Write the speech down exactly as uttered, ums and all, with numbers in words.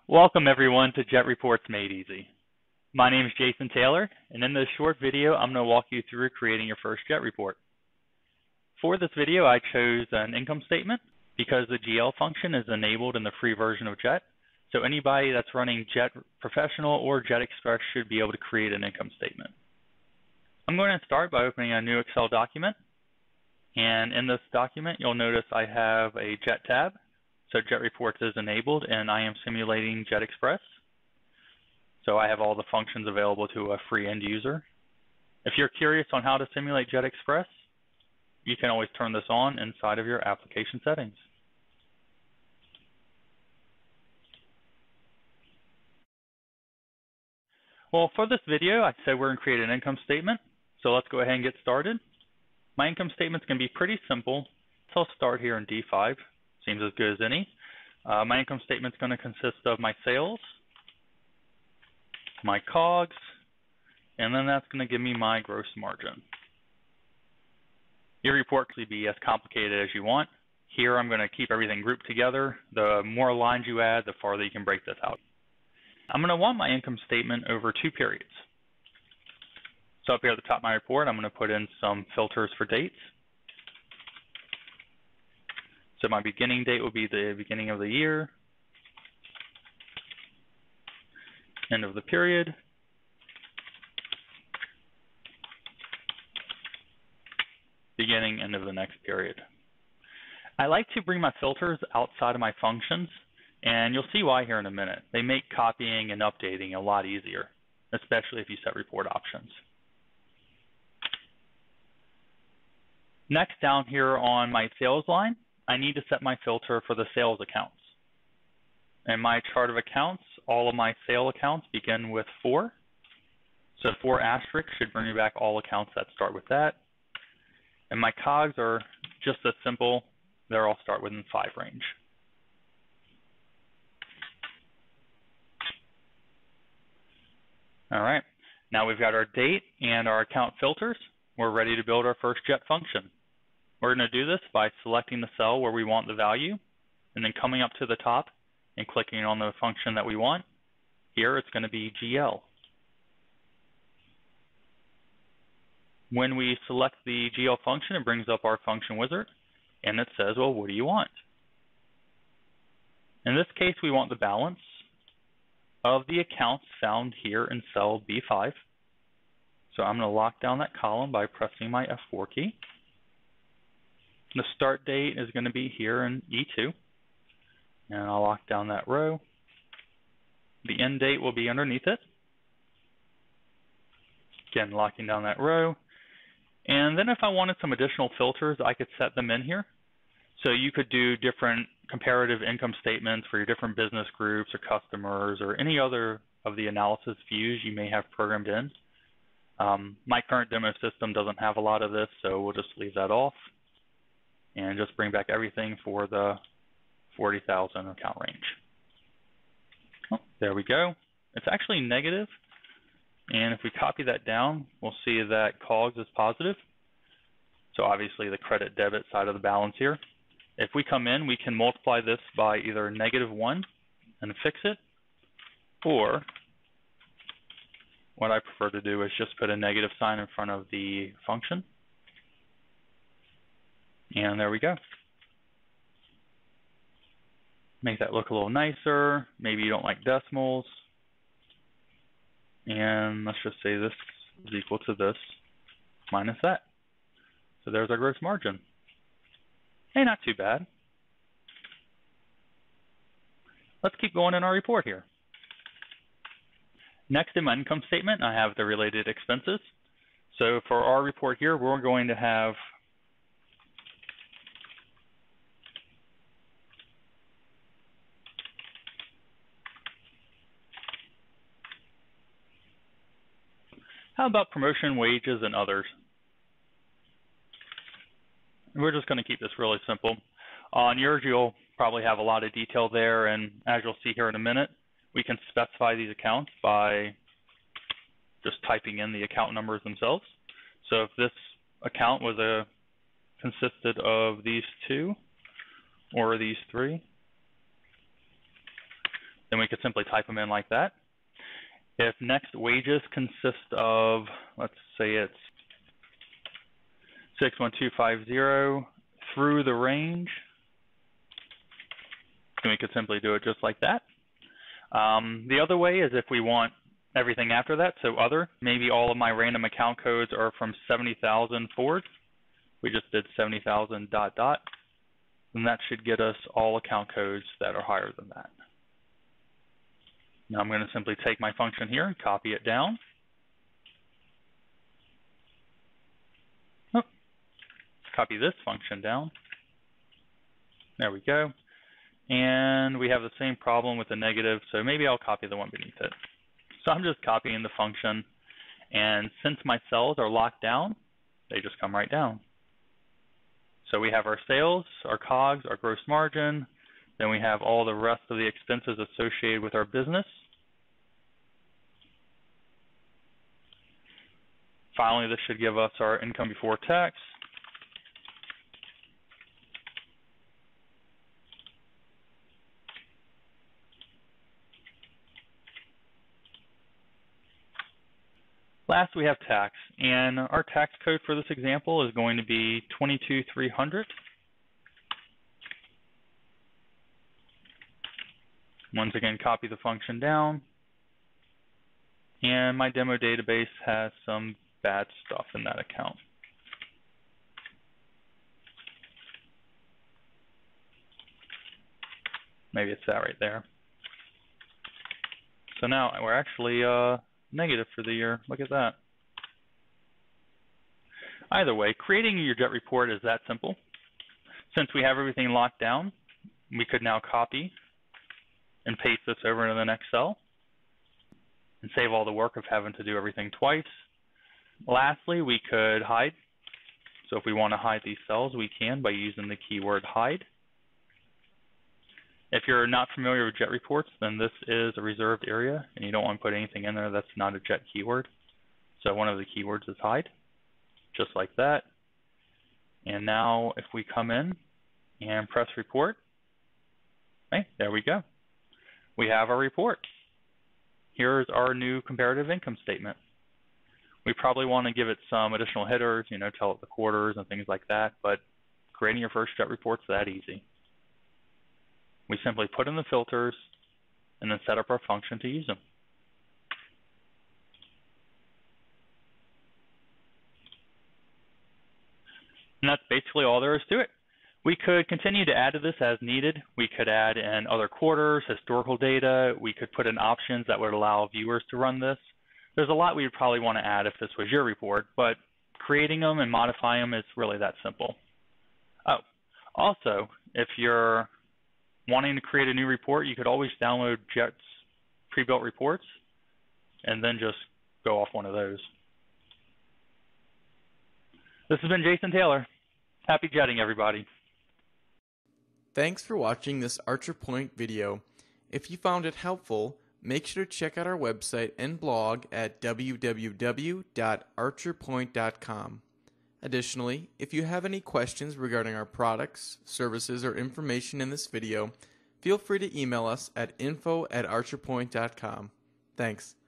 Welcome everyone to Jet Reports Made Easy. My name is Jason Taylor, and in this short video, I'm going to walk you through creating your first Jet report. For this video, I chose an income statement because the G L function is enabled in the free version of Jet. So anybody that's running Jet Professional or Jet Express should be able to create an income statement. I'm going to start by opening a new Excel document. And in this document, you'll notice I have a Jet tab. So Jet Reports is enabled, and I am simulating Jet Express. So I have all the functions available to a free end user. If you're curious on how to simulate Jet Express, you can always turn this on inside of your application settings. Well, for this video, I said we're going to create an income statement. So let's go ahead and get started. My income statement's going to be pretty simple. So I'll start here in D five. Seems as good as any. Uh, my income statement's going to consist of my sales, my COGS, and then that's going to give me my gross margin. Your report could be as complicated as you want. Here I'm going to keep everything grouped together. The more lines you add, the farther you can break this out. I'm going to want my income statement over two periods. So up here at the top of my report, I'm going to put in some filters for dates. So my beginning date will be the beginning of the year, end of the period, beginning, end of the next period. I like to bring my filters outside of my functions, and you'll see why here in a minute. They make copying and updating a lot easier, especially if you set report options. Next, down here on my sales line, I need to set my filter for the sales accounts. In my chart of accounts, all of my sale accounts begin with four. So four asterisks should bring me back all accounts that start with that. And my COGS are just as simple. They're all start within five range. All right, now we've got our date and our account filters. We're ready to build our first Jet function. We're going to do this by selecting the cell where we want the value, and then coming up to the top and clicking on the function that we want. Here it's going to be G L. When we select the G L function, it brings up our function wizard, and it says, well, what do you want? In this case, we want the balance of the accounts found here in cell B five. So I'm going to lock down that column by pressing my F four key. The start date is going to be here in E two, and I'll lock down that row. The end date will be underneath it. Again, locking down that row. And then if I wanted some additional filters, I could set them in here. So you could do different comparative income statements for your different business groups or customers or any other of the analysis views you may have programmed in. Um, my current demo system doesn't have a lot of this, so we'll just leave that off and just bring back everything for the forty thousand account range. Oh, there we go. It's actually negative, and if we copy that down, we'll see that COGS is positive. So obviously the credit debit side of the balance here. If we come in, we can multiply this by either negative one and fix it, or what I prefer to do is just put a negative sign in front of the function. And there we go. Make that look a little nicer. Maybe you don't like decimals. And let's just say this is equal to this minus that. So there's our gross margin. Hey, not too bad. Let's keep going in our report here. Next in my income statement, I have the related expenses. So for our report here, we're going to have how about promotion, wages, and others? We're just going to keep this really simple. On yours, you'll probably have a lot of detail there, and as you'll see here in a minute, we can specify these accounts by just typing in the account numbers themselves. So if this account was a consisted of these two or these three, then we could simply type them in like that. If next wages consist of, let's say it's six one two five zero through the range, then we could simply do it just like that. Um, the other way is if we want everything after that, so other, maybe all of my random account codes are from seventy thousand forward. We just did seventy thousand dot dot, and that should get us all account codes that are higher than that. Now I'm going to simply take my function here and copy it down. Oh, copy this function down. There we go. And we have the same problem with the negative, so maybe I'll copy the one beneath it. So I'm just copying the function, and since my cells are locked down, they just come right down. So we have our sales, our COGS, our gross margin, then we have all the rest of the expenses associated with our business. Finally, this should give us our income before tax. Last, we have tax, and our tax code for this example is going to be twenty-two three hundred. Once again, copy the function down, and my demo database has some bad stuff in that account. Maybe it's that right there. So now we're actually uh, negative for the year. Look at that. Either way, creating your jet report is that simple. Since we have everything locked down, we could now copy and paste this over into the next cell and save all the work of having to do everything twice. Lastly, we could hide. So if we want to hide these cells, we can by using the keyword hide. If you're not familiar with jet reports, then this is a reserved area, and you don't want to put anything in there that's not a jet keyword. So one of the keywords is hide, just like that. And now if we come in and press report, hey, there we go. We have our report. Here's our new comparative income statement. We probably want to give it some additional headers, you know, tell it the quarters and things like that, but creating your first jet report's that easy. We simply put in the filters and then set up our function to use them. And that's basically all there is to it. We could continue to add to this as needed. We could add in other quarters, historical data. We could put in options that would allow viewers to run this. There's a lot we would probably want to add if this was your report, but creating them and modifying them is really that simple. Oh, also, if you're wanting to create a new report, you could always download Jet's pre-built reports and then just go off one of those. This has been Jason Taylor. Happy jetting, everybody. Thanks for watching this Archer Point video. If you found it helpful, make sure to check out our website and blog at w w w dot archer point dot com. Additionally, if you have any questions regarding our products, services, or information in this video, feel free to email us at info at archer point dot com. Thanks.